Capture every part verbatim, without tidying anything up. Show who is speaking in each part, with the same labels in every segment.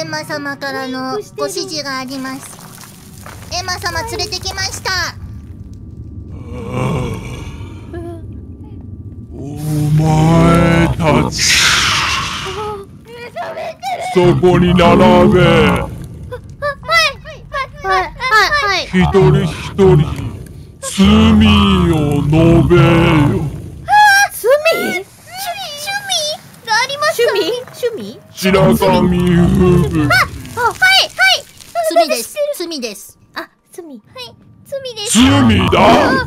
Speaker 1: エンマ様からのご指示があります。エンマ様連れてきました。
Speaker 2: お前たち、そこに並べ。一人一人罪を述べよ。
Speaker 3: 罪？趣味がありますか？趣味？趣味？
Speaker 2: 白神吹雪。
Speaker 3: あ、はいはい。
Speaker 1: 罪です。罪です。
Speaker 3: あ、罪。はい、罪です。
Speaker 2: 罪だ。
Speaker 3: はい、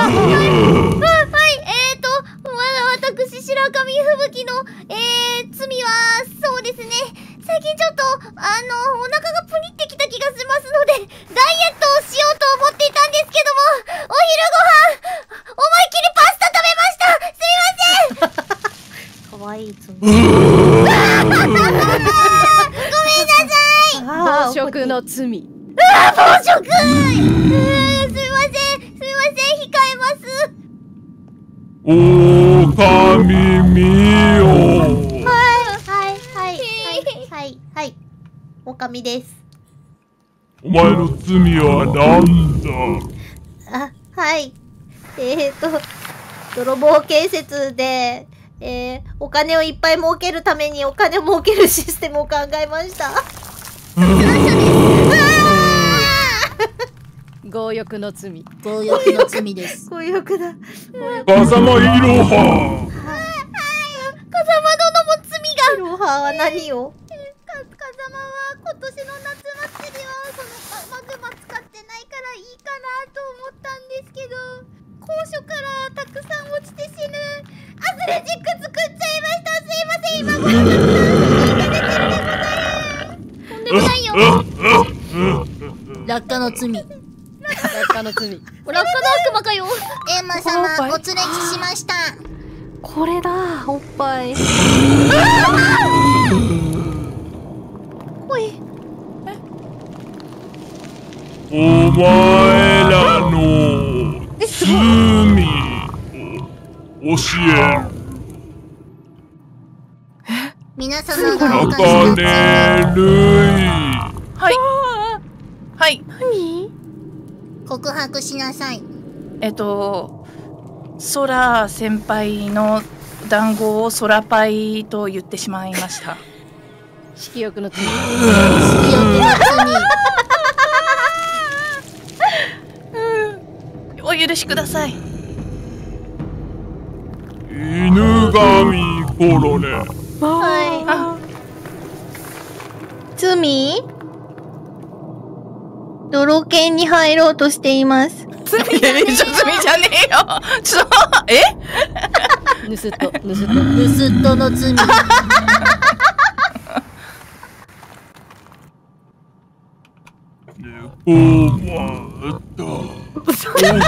Speaker 3: えーと、まだ私白神吹雪のえー罪はそうですね。最近ちょっとあのお腹がプニってきた気がしますのでダイエットをしようと思っていたんですけども、お昼ご飯思いっきりパスタ食べました。すいません。かわいい罪。ごめんなさい。
Speaker 4: 暴食の罪。
Speaker 3: ああ、暴食。すいません、すいません、控えます。
Speaker 2: お神見よ。
Speaker 3: はいはいはいはい、おかみです。
Speaker 2: お前の罪は何だ。
Speaker 3: あ、はい、えーと泥棒建設で、えー、お金をいっぱい儲けるためにお金を儲けるシステムを考えました。
Speaker 4: 強欲の罪。
Speaker 1: 強欲の罪です。
Speaker 3: 強欲だ。
Speaker 2: 風間いろは。
Speaker 3: はい、風間殿も罪が。いろはは何を？風間は今年の夏祭りはそのマグマ使ってないからいいかなと思ったんですけど、高所からたくさん落ちて死ぬアスレチック作っちゃいました。すいません、今ご覧ください。とんでもないよ。
Speaker 1: 落下の罪。
Speaker 4: 落下の罪。
Speaker 3: 落下の悪魔かよ。
Speaker 1: エンマ様お連れしました。
Speaker 4: これだ、おっぱい。
Speaker 3: おい。
Speaker 2: お前らの罪を教える。
Speaker 1: 皆様が犯した罪。
Speaker 5: はいはい。
Speaker 3: 何？
Speaker 1: 告白しなさい。
Speaker 5: えっとソラ先輩の団子をソラパイと言ってしまいました。
Speaker 4: 色欲の罪。
Speaker 1: 色欲の
Speaker 5: お許しください。
Speaker 2: 犬神コロネ。
Speaker 3: はい。罪？泥犬に入ろうとしています。
Speaker 5: 罪じゃ罪じゃねえよ。ちょっとえ？
Speaker 4: 盗っ人、盗っ人、
Speaker 1: 盗っ人の罪。
Speaker 2: おまた。
Speaker 4: ちょっと、ちょっ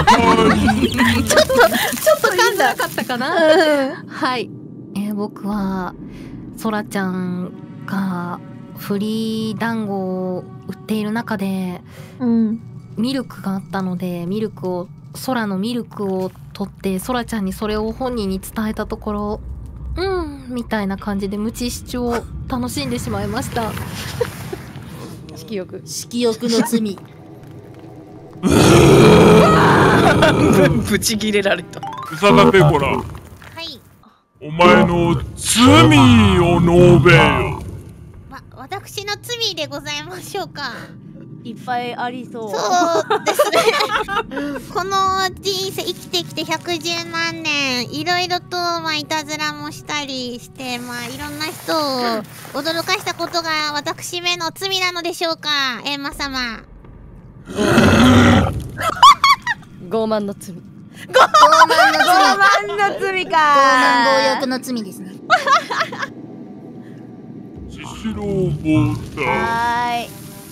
Speaker 4: と噛んだかったかな。はい、えー、僕はソラちゃんがフリー団子を売っている中で、
Speaker 3: うん、
Speaker 4: ミルクがあったのでミルクを空のミルクを取ってソラちゃんにそれを本人に伝えたところ、うんみたいな感じで無知視聴を楽しんでしまいました。色欲
Speaker 1: 色欲の罪。
Speaker 5: ぶち切れられた。
Speaker 2: うさがペコラ。
Speaker 3: はい。
Speaker 2: お前の罪を述べよ。
Speaker 3: わ、私の罪でございましょうか。
Speaker 6: いっぱいありそう。
Speaker 3: そうですね。この人生生きてきてひゃくじゅうまんねん、いろいろとまあいたずらもしたりして、まあいろんな人を驚かしたことが私めの罪なのでしょうか、エンマ様。
Speaker 4: 傲慢の罪。
Speaker 1: 傲慢の罪。
Speaker 6: 傲慢の罪か。
Speaker 1: 傲慢強欲の罪ですね。
Speaker 2: シシロウボタ。
Speaker 6: はーい。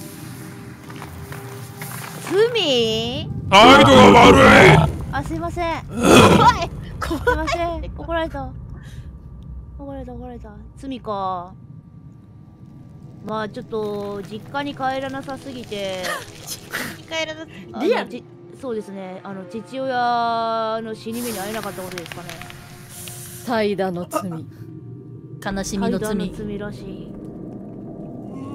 Speaker 6: 罪？
Speaker 2: 態度が悪い。
Speaker 6: あ、すいません。すいません。怒られた。怒られた怒られた。罪か。まあちょっと実家に帰らなさすぎて。
Speaker 3: 実家に帰らなさすぎ
Speaker 6: て。リアル。そうですね。あの父親の死に目に会えなかったことですかね。
Speaker 4: 怠惰の罪。
Speaker 1: 悲しみの罪。
Speaker 6: 怠惰の罪らしい。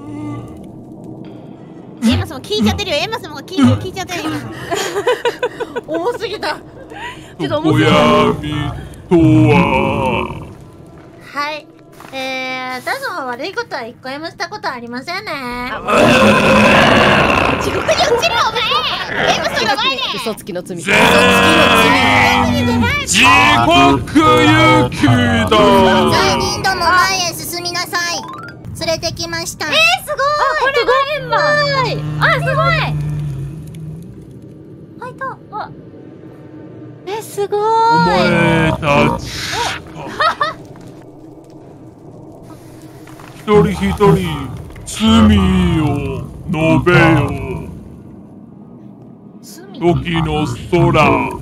Speaker 6: さんも聞いちゃってるよ。エマさんも聞いてる聞いちゃってるよ。重すぎた。ちょっと重すぎた。
Speaker 2: とは
Speaker 3: はい。えー、私の方悪いことは一回もしたことありませんね。
Speaker 6: 地獄に落ちるお前。エマさんの前で。
Speaker 7: 嘘つきの罪。
Speaker 2: 地獄行きだ。
Speaker 1: さんにんとも前へ進みなさい。連れてきました。
Speaker 3: えー、すごい。これがエンマ。あ、すごい。開いた。あ。え、すごい。
Speaker 2: お前たち一人一人罪を述べよ。時の空、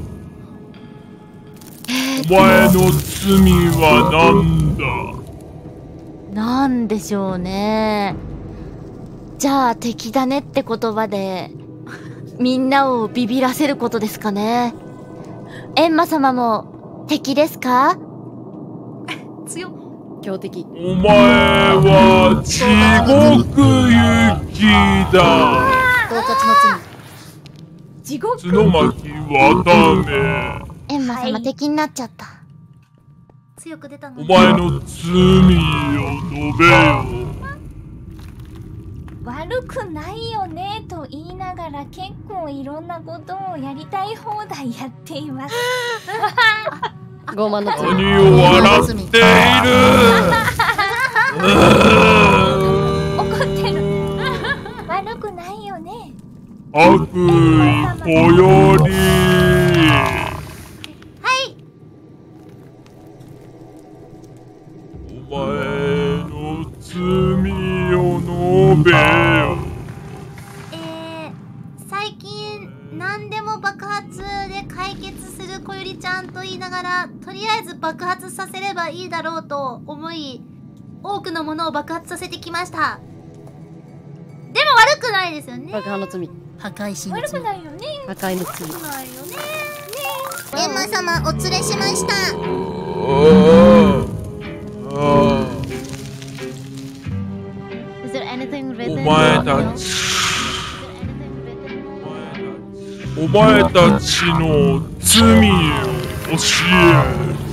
Speaker 2: お前の罪は何だ。
Speaker 3: なんでしょうね。じゃあ敵だねって言葉でみんなをビビらせることですかね。エンマ様も敵ですか？
Speaker 7: 強っ。強敵。
Speaker 2: お前は地獄行きだ。
Speaker 1: 恫喝の罪。
Speaker 6: 地獄。
Speaker 2: 角巻はダメ。
Speaker 3: エンマ様、はい、敵になっちゃった。
Speaker 1: 強く出たの。
Speaker 2: お前の罪を述べよ。
Speaker 8: 悪くないよねと言いながら結構いろんなことをやりたい放題やっています。
Speaker 7: 傲慢の罪。
Speaker 2: 何を笑っている。
Speaker 8: 怒ってる。悪くないよね。
Speaker 2: 悪意こより。
Speaker 3: はい。
Speaker 2: お前の罪を述べよ。
Speaker 3: えー、最近何でも爆発で解決するこよりちゃんと言いながら、とりあえず爆発させればいいだろうと思い、多くのものを爆発させてきました。でも悪くないですよね。
Speaker 7: 爆破の罪。
Speaker 1: 破壊しの
Speaker 8: 悪く
Speaker 1: 罪。
Speaker 8: ないよね。
Speaker 7: 破壊の罪。
Speaker 8: 悪くないよね。
Speaker 1: エンマ様お連れしました。
Speaker 3: Is there anything
Speaker 2: お
Speaker 3: written?
Speaker 2: 前たちお前たちの罪を教える。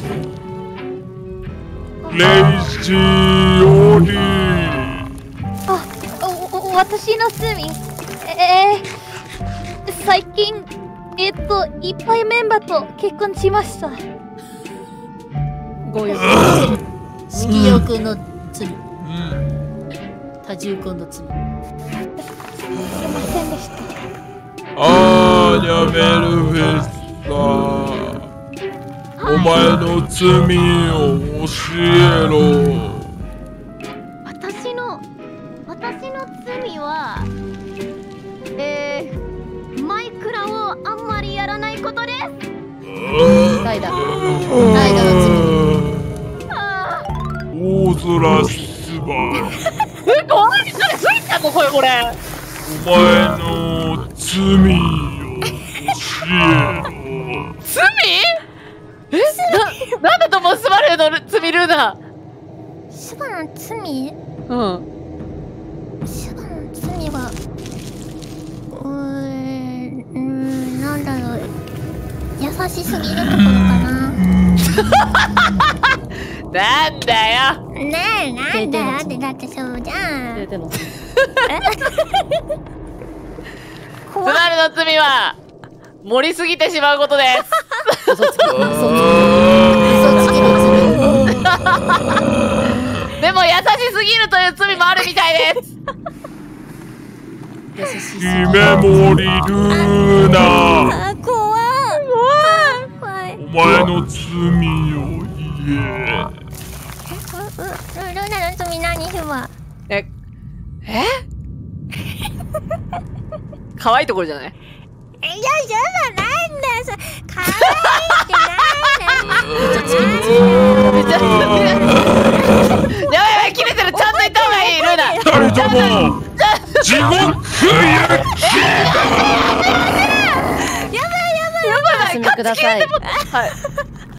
Speaker 2: レイジより。
Speaker 3: あ、お、お、私の罪。えー、最近、えっと、いっぱいメンバーと結婚しました。
Speaker 7: ご用。
Speaker 1: 色欲の罪。多重婚の罪。
Speaker 3: すみませんでした。
Speaker 2: あー、やめるフェスタ。お前の罪を教えろ。
Speaker 3: 私の、私の罪は、えー、マイクラをあんまりやらないことです。
Speaker 7: ライダー。
Speaker 1: ライダーの罪。
Speaker 2: 大空すば。
Speaker 6: すごい。それ吹いたのこれこれ。
Speaker 2: お前の罪を教えろ。
Speaker 6: 罪？え？な、なんだと思うスバルの罪ルーナ。
Speaker 3: スバの罪？
Speaker 7: うん。
Speaker 3: スバの罪は、うーん、なんだろう。優しすぎるところかな。
Speaker 6: なんだよ。
Speaker 3: ねえ、なんだよってだってそうじゃん。
Speaker 7: 出ての。
Speaker 6: スバルの罪は盛りすぎてしまうことです。
Speaker 7: 嘘つき。嘘つき。
Speaker 1: 嘘つきの罪。
Speaker 6: でも優しすぎるという罪もあるみたいです。
Speaker 7: 優しすぎ。
Speaker 2: 姫森ルーナ。
Speaker 3: あ、怖い。怖い。
Speaker 2: お前の罪を言え。
Speaker 3: ルルナの罪何ふわ。
Speaker 6: え、え？可愛いところじゃない？
Speaker 3: いや、そうなんだよ。可愛いってなんだよ。
Speaker 6: めっちゃやばいやばい、切れてる。ちゃんと言った方がいいルーナ。
Speaker 2: 二人とも地獄行きだ。
Speaker 3: やばいやばいやばい。
Speaker 7: お進みください。
Speaker 6: はい。